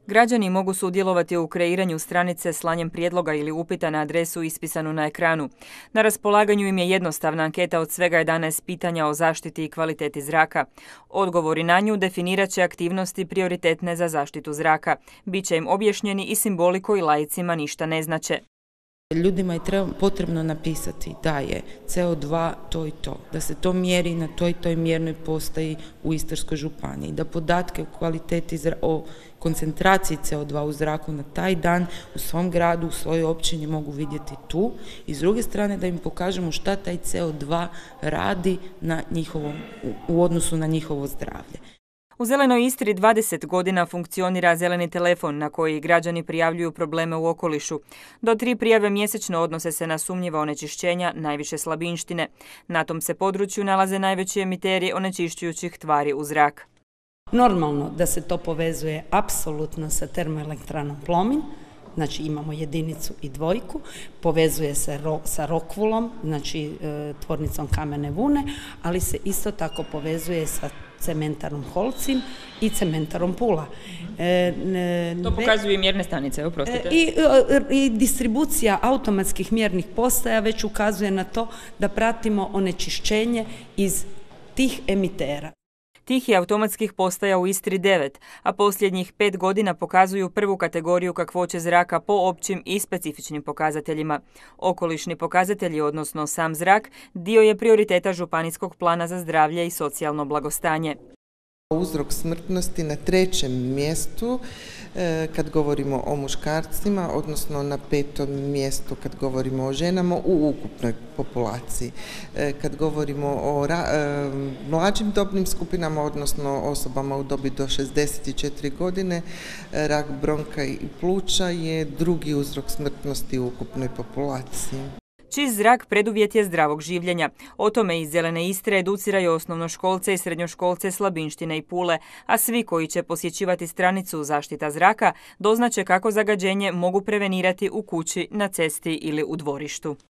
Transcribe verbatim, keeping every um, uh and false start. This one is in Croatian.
Građani mogu sudjelovati u kreiranju stranice slanjem prijedloga ili upita na adresu ispisanu na ekranu. Na raspolaganju im je jednostavna anketa od svega jedanaest pitanja o zaštiti i kvaliteti zraka. Odgovori na nju definirat će aktivnosti prioritetne za zaštitu zraka. Biće im objašnjeni i simboli koji laicima ništa ne znače. Ljudima je treba, potrebno napisati da je C O dva to i to, da se to mjeri na toj i toj mjernoj postaji u Istarskoj županiji, da podatke o kvaliteti, o koncentraciji C O dva u zraku na taj dan u svom gradu, u svojoj općini mogu vidjeti tu i s druge strane da im pokažemo šta taj C O dva radi na njihovom, u odnosu na njihovo zdravlje. U Zelenoj Istri dvadeset godina funkcionira zeleni telefon na koji građani prijavljuju probleme u okolišu. Do tri prijave mjesečno odnose se na sumnjiva onečišćenja, najviše Slabinštine. Na tom se području nalaze najveći emiteri onečišćujućih tvari u zrak. Normalno da se to povezuje apsolutno sa termoelektranom Plomin, znači imamo jedinicu i dvojku, povezuje se ro, sa Rokvulom, znači e, tvornicom kamene vune, ali se isto tako povezuje sa cementarom Holcim i cementarom Pula. E, ne, to pokazuju i mjerne stanice, oprostite. I, i distribucija automatskih mjernih postaja već ukazuje na to da pratimo onečišćenje iz tih emitera. Tih je automatskih postaja u Istri devet, a posljednjih pet godina pokazuju prvu kategoriju kakvoće zraka po općim i specifičnim pokazateljima. Okolišni pokazatelji, odnosno sam zrak, dio je prioriteta Županijskog plana za zdravlje i socijalno blagostanje. Uzrok smrtnosti na trećem mjestu kad govorimo o muškarcima, odnosno na petom mjestu kad govorimo o ženama u ukupnoj populaciji. Kad govorimo o mlađim dobnim skupinama, odnosno osobama u dobi do šezdeset četiri godine, rak bronha i pluća je drugi uzrok smrtnosti u ukupnoj populaciji. Čist zrak preduvjet je zdravog življenja. O tome iz Zelene Istre educiraju osnovnoškolce i srednjoškolce Slabinštine i Pule, a svi koji će posjećivati stranicu Zaštita zraka doznaće kako zagađenje mogu prevenirati u kući, na cesti ili u dvorištu.